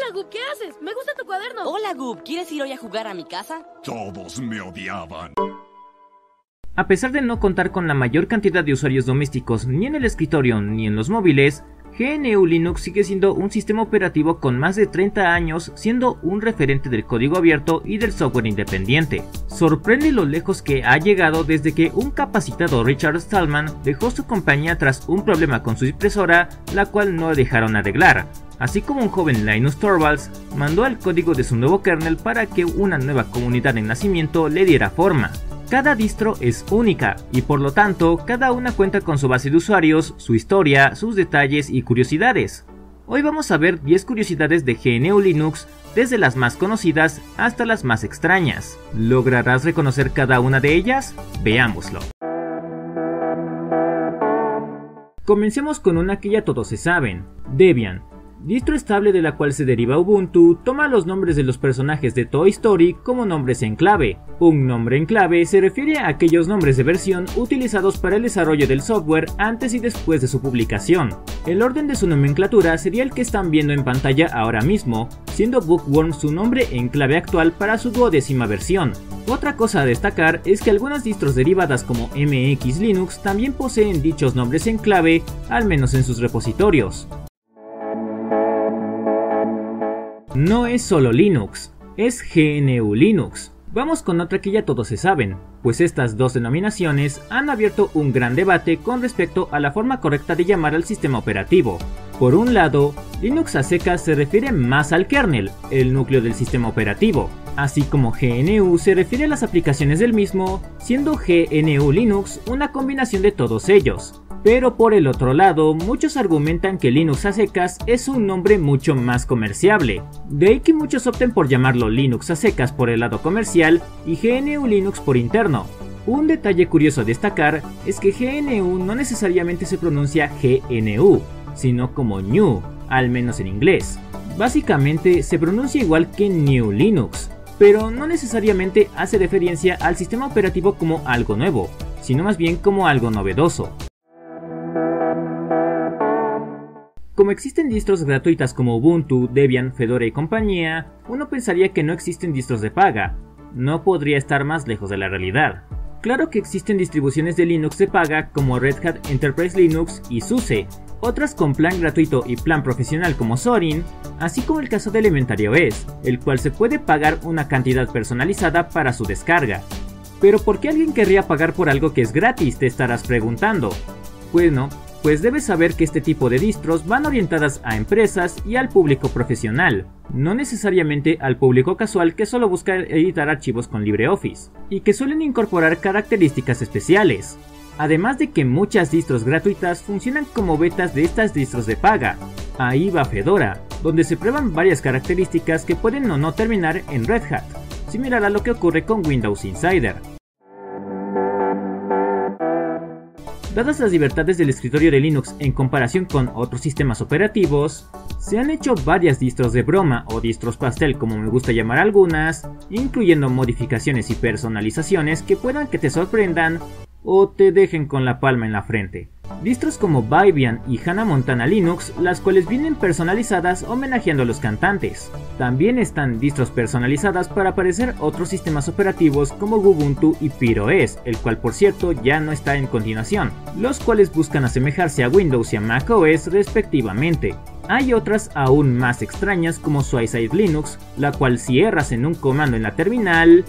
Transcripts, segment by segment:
Hola, Gub, ¿qué haces? Me gusta tu cuaderno. Hola, Gub, ¿quieres ir hoy a jugar a mi casa? Todos me odiaban. A pesar de no contar con la mayor cantidad de usuarios domésticos ni en el escritorio ni en los móviles, GNU Linux sigue siendo un sistema operativo con más de 30 años, siendo un referente del código abierto y del software independiente. Sorprende lo lejos que ha llegado desde que un capacitado Richard Stallman dejó su compañía tras un problema con su impresora, la cual no dejaron arreglar, así como un joven Linus Torvalds mandó el código de su nuevo kernel para que una nueva comunidad en nacimiento le diera forma. Cada distro es única y por lo tanto cada una cuenta con su base de usuarios, su historia, sus detalles y curiosidades. Hoy vamos a ver 10 curiosidades de GNU Linux, desde las más conocidas hasta las más extrañas. ¿Lograrás reconocer cada una de ellas? Veámoslo. Comencemos con una que ya todos se saben, Debian. Distro estable de la cual se deriva Ubuntu, toma los nombres de los personajes de Toy Story como nombres en clave. Un nombre en clave se refiere a aquellos nombres de versión utilizados para el desarrollo del software antes y después de su publicación. El orden de su nomenclatura sería el que están viendo en pantalla ahora mismo, siendo Bookworm su nombre en clave actual para su 12ª versión. Otra cosa a destacar es que algunas distros derivadas como MX Linux también poseen dichos nombres en clave, al menos en sus repositorios. No es solo Linux, es GNU Linux. Vamos con otra que ya todos se saben, pues estas dos denominaciones han abierto un gran debate con respecto a la forma correcta de llamar al sistema operativo. Por un lado, Linux a secas se refiere más al kernel, el núcleo del sistema operativo, así como GNU se refiere a las aplicaciones del mismo, siendo GNU Linux una combinación de todos ellos. Pero por el otro lado, muchos argumentan que Linux a secas es un nombre mucho más comerciable, de ahí que muchos opten por llamarlo Linux a secas por el lado comercial y GNU Linux por interno. Un detalle curioso a destacar es que GNU no necesariamente se pronuncia GNU, sino como GNU, al menos en inglés. Básicamente se pronuncia igual que New Linux, pero no necesariamente hace referencia al sistema operativo como algo nuevo, sino más bien como algo novedoso. Como existen distros gratuitas como Ubuntu, Debian, Fedora y compañía, uno pensaría que no existen distros de paga. No podría estar más lejos de la realidad. Claro que existen distribuciones de Linux de paga como Red Hat Enterprise Linux y SUSE, otras con plan gratuito y plan profesional como Zorin, así como el caso de Elementary OS, el cual se puede pagar una cantidad personalizada para su descarga. Pero ¿por qué alguien querría pagar por algo que es gratis?, te estarás preguntando. Bueno, pues debes saber que este tipo de distros van orientadas a empresas y al público profesional, no necesariamente al público casual que solo busca editar archivos con LibreOffice, y que suelen incorporar características especiales. Además de que muchas distros gratuitas funcionan como betas de estas distros de paga. Ahí va Fedora, donde se prueban varias características que pueden o no terminar en Red Hat, similar a lo que ocurre con Windows Insider. Dadas las libertades del escritorio de Linux en comparación con otros sistemas operativos, se han hecho varias distros de broma o distros pastel como me gusta llamar algunas, incluyendo modificaciones y personalizaciones que puedan que te sorprendan o te dejen con la palma en la frente. Distros como Vybian y Hannah Montana Linux, las cuales vienen personalizadas homenajeando a los cantantes. También están distros personalizadas para aparecer otros sistemas operativos como Ubuntu y PeerOS, el cual por cierto ya no está en continuación, los cuales buscan asemejarse a Windows y a macOS respectivamente. Hay otras aún más extrañas como Suicide Linux, la cual si erras en un comando en la terminal...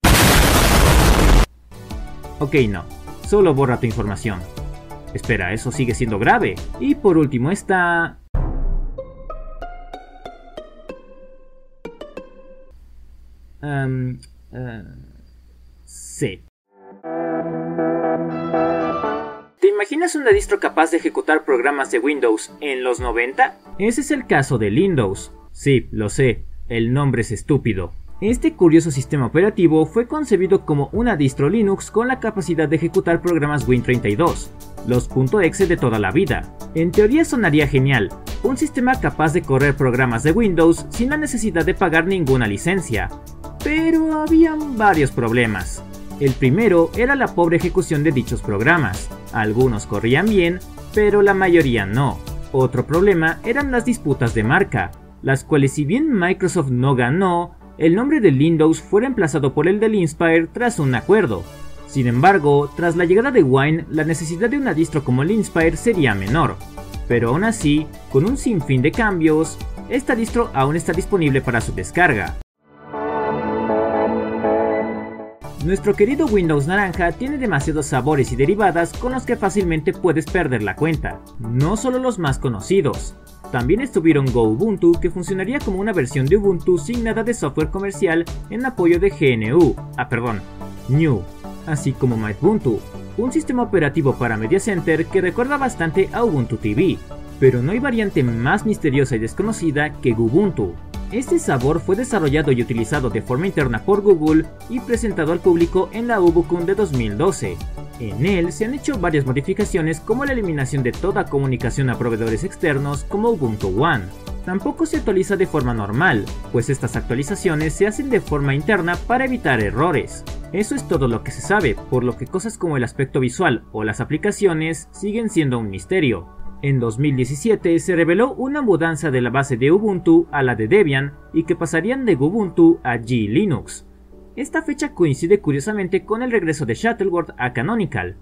Ok, no, solo borra tu información. Espera, eso sigue siendo grave. Y por último está... C. ¿Te imaginas una distro capaz de ejecutar programas de Windows en los 90? Ese es el caso de Lindows. Sí, lo sé, el nombre es estúpido. Este curioso sistema operativo fue concebido como una distro Linux con la capacidad de ejecutar programas Win32, los .exe de toda la vida. En teoría sonaría genial, un sistema capaz de correr programas de Windows sin la necesidad de pagar ninguna licencia. Pero habían varios problemas. El primero era la pobre ejecución de dichos programas. Algunos corrían bien, pero la mayoría no. Otro problema eran las disputas de marca. las cuales, si bien Microsoft no ganó, el nombre de Windows fue reemplazado por el del Inspire tras un acuerdo. Sin embargo, tras la llegada de Wine, la necesidad de una distro como el Inspire sería menor, pero aún así, con un sinfín de cambios, esta distro aún está disponible para su descarga. Nuestro querido Windows naranja tiene demasiados sabores y derivadas con los que fácilmente puedes perder la cuenta, no solo los más conocidos. También estuvieron Go Ubuntu, que funcionaría como una versión de Ubuntu sin nada de software comercial en apoyo de GNU, así como MyUbuntu, un sistema operativo para Media Center que recuerda bastante a Ubuntu TV, pero no hay variante más misteriosa y desconocida que Ubuntu. Este sabor fue desarrollado y utilizado de forma interna por Google y presentado al público en la UbuCon de 2012. En él se han hecho varias modificaciones, como la eliminación de toda comunicación a proveedores externos como Ubuntu One. Tampoco se actualiza de forma normal, pues estas actualizaciones se hacen de forma interna para evitar errores. Eso es todo lo que se sabe, por lo que cosas como el aspecto visual o las aplicaciones siguen siendo un misterio. En 2017 se reveló una mudanza de la base de Ubuntu a la de Debian y que pasarían de Ubuntu a G-Linux. Esta fecha coincide curiosamente con el regreso de Shuttleworth a Canonical.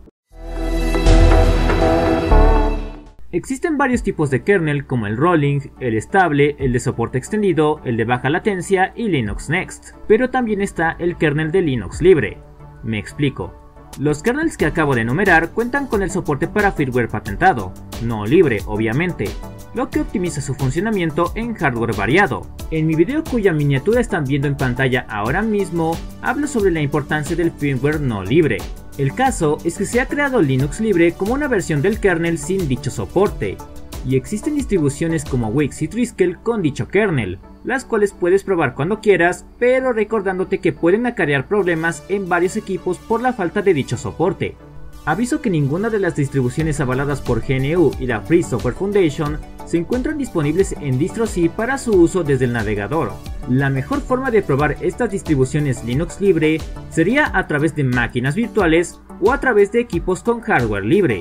Existen varios tipos de kernel como el rolling, el estable, el de soporte extendido, el de baja latencia y Linux Next, pero también está el kernel de Linux libre. Me explico. Los kernels que acabo de enumerar cuentan con el soporte para firmware patentado, no libre obviamente, lo que optimiza su funcionamiento en hardware variado. En mi video, cuya miniatura están viendo en pantalla ahora mismo, hablo sobre la importancia del firmware no libre. El caso es que se ha creado Linux libre como una versión del kernel sin dicho soporte, y existen distribuciones como Wix y Triskel con dicho kernel, las cuales puedes probar cuando quieras, pero recordándote que pueden acarrear problemas en varios equipos por la falta de dicho soporte. Aviso que ninguna de las distribuciones avaladas por GNU y la Free Software Foundation se encuentran disponibles en DistroC para su uso desde el navegador. La mejor forma de probar estas distribuciones Linux libre sería a través de máquinas virtuales o a través de equipos con hardware libre.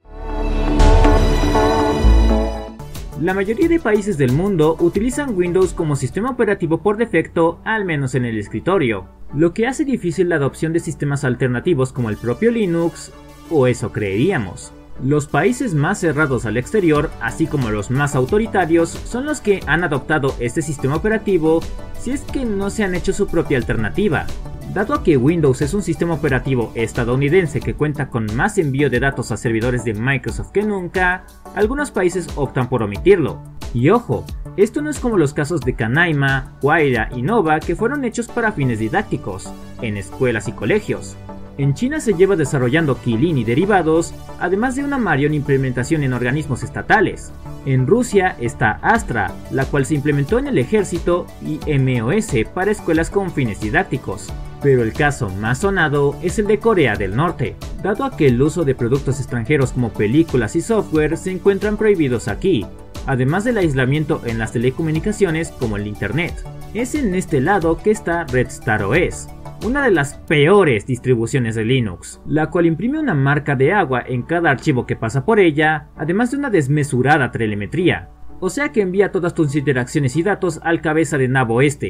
La mayoría de países del mundo utilizan Windows como sistema operativo por defecto, al menos en el escritorio, lo que hace difícil la adopción de sistemas alternativos como el propio Linux, o eso creeríamos. Los países más cerrados al exterior, así como los más autoritarios, son los que han adoptado este sistema operativo, si es que no se han hecho su propia alternativa. Dado que Windows es un sistema operativo estadounidense que cuenta con más envío de datos a servidores de Microsoft que nunca, algunos países optan por omitirlo. Y ojo, esto no es como los casos de Canaima, Huayra y Nova, que fueron hechos para fines didácticos, en escuelas y colegios. En China se lleva desarrollando Qilin y derivados, además de una mayor implementación en organismos estatales. En Rusia está Astra, la cual se implementó en el ejército, y MOS para escuelas con fines didácticos. Pero el caso más sonado es el de Corea del Norte, dado a que el uso de productos extranjeros como películas y software se encuentran prohibidos aquí, además del aislamiento en las telecomunicaciones como el Internet. Es en este lado que está Red Star OS, una de las peores distribuciones de Linux, la cual imprime una marca de agua en cada archivo que pasa por ella, además de una desmesurada telemetría, o sea que envía todas tus interacciones y datos al cabeza de nabo este.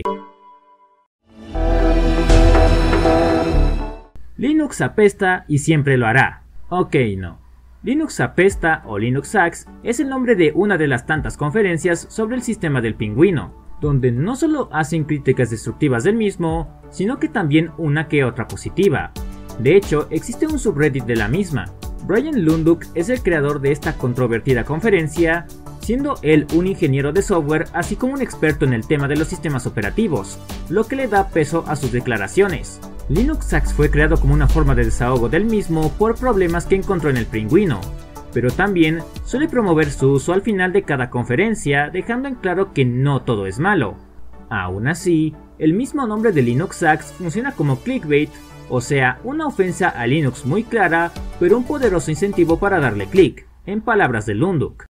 Linux apesta y siempre lo hará. Ok, no. Linux apesta o Linux Sucks es el nombre de una de las tantas conferencias sobre el sistema del pingüino, donde no solo hacen críticas destructivas del mismo, sino que también una que otra positiva. De hecho, existe un subreddit de la misma. Brian Lunduk es el creador de esta controvertida conferencia, siendo él un ingeniero de software así como un experto en el tema de los sistemas operativos, lo que le da peso a sus declaraciones. Linux Sucks fue creado como una forma de desahogo del mismo por problemas que encontró en el pingüino, pero también suele promover su uso al final de cada conferencia, dejando en claro que no todo es malo. Aún así, el mismo nombre de Linux Sucks funciona como clickbait, o sea, una ofensa a Linux muy clara, pero un poderoso incentivo para darle clic, en palabras de Lunduk.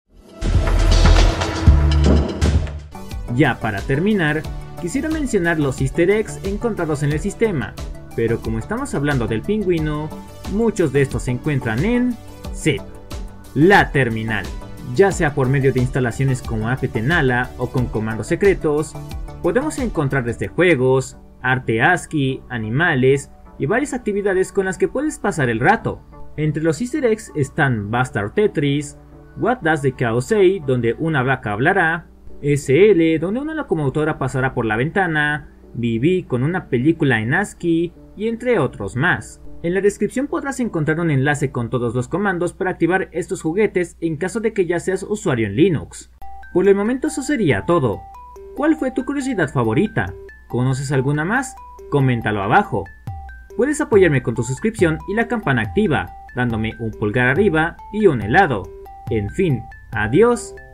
Ya para terminar, quisiera mencionar los easter eggs encontrados en el sistema, pero como estamos hablando del pingüino, muchos de estos se encuentran en ZIP, la terminal, ya sea por medio de instalaciones como apt-nala o con comandos secretos. Podemos encontrar desde juegos, arte ASCII, animales y varias actividades con las que puedes pasar el rato. Entre los easter eggs están Bastard Tetris, What Does the Cow Say, donde una vaca hablará, SL, donde una locomotora pasará por la ventana, BB con una película en ASCII y entre otros más. En la descripción podrás encontrar un enlace con todos los comandos para activar estos juguetes en caso de que ya seas usuario en Linux. Por el momento eso sería todo. ¿Cuál fue tu curiosidad favorita? ¿Conoces alguna más? Coméntalo abajo. Puedes apoyarme con tu suscripción y la campana activa, dándome un pulgar arriba y un helado. En fin, adiós